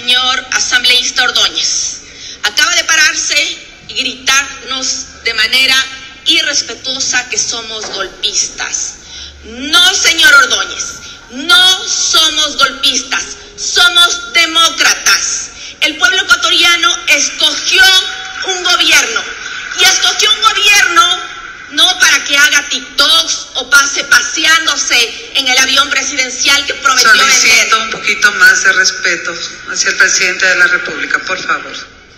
señor asambleísta Ordóñez. Acaba de pararse y gritarnos de manera irrespetuosa que somos golpistas. No, señor Ordóñez, no somos golpistas, somos demócratas. El pueblo ecuatoriano escogió un gobierno y escogió un gobierno no para que haga TikToks o pase paseándose en el avión presidencial que prometió vender. Solicito un poquito más de respeto hacia el presidente de la República, por favor.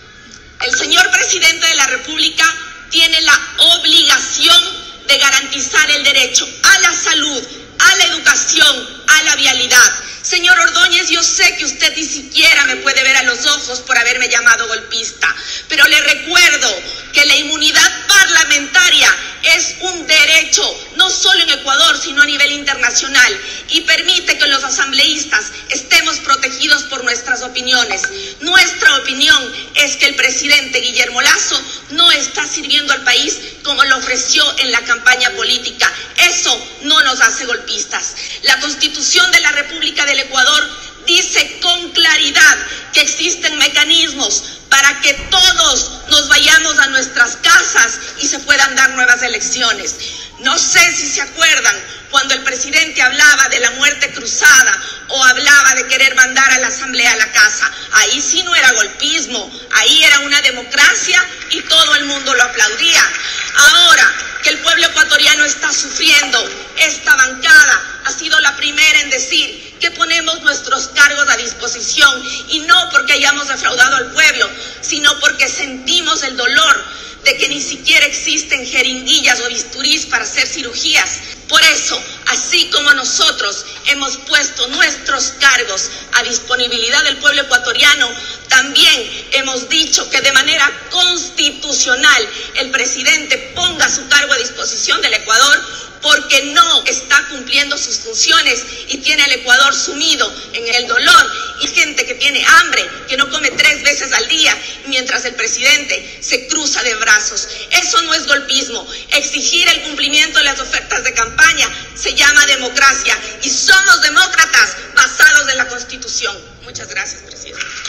El señor presidente de la República tiene la obligación de garantizar el derecho a la salud, a la educación, a la vialidad. Señor Ordóñez, yo sé que usted ni siquiera me puede ver a los ojos por haberme llamado golpista, pero le recuerdo que la inmunidad parlamentaria es un derecho, no solo en Ecuador, sino a nivel internacional, y permite que los asambleístas estemos protegidos por nuestras opiniones. Nuestra opinión es que el presidente Guillermo Lasso no está sirviendo al país como lo ofreció en la campaña política. Eso no nos hace golpistas. La Constitución de la República del Ecuador dice con claridad que existen mecanismos para que todos nos vayamos a nuestras casas y se puedan dar nuevas elecciones. No sé si se acuerdan cuando el presidente hablaba de la muerte cruzada o hablaba de querer mandar a la asamblea a la casa. Ahí sí no era golpismo, ahí era una democracia y todo el mundo lo aplaudía. Ahora que el pueblo ecuatoriano está sufriendo, esta bancada ha sido la primera en decir que ponemos nuestros cargos a disposición, y no porque hayamos defraudado al pueblo, sino porque sentimos el dolor de que ni siquiera existen jeringuillas o bisturís para hacer cirugías. Por eso, así como nosotros hemos puesto nuestros cargos a disponibilidad del pueblo ecuatoriano, también hemos dicho que de manera constitucional el presidente ponga su cargo a disposición del Ecuador, porque no está cumpliendo sus funciones y tiene al Ecuador sumido en el dolor, y gente que tiene hambre, que no come 3 veces al día, mientras el presidente se cruza de brazos. Eso no es golpismo. Exigir el cumplimiento de las ofertas de campaña se llama democracia, y somos demócratas basados en la Constitución. Muchas gracias, presidente.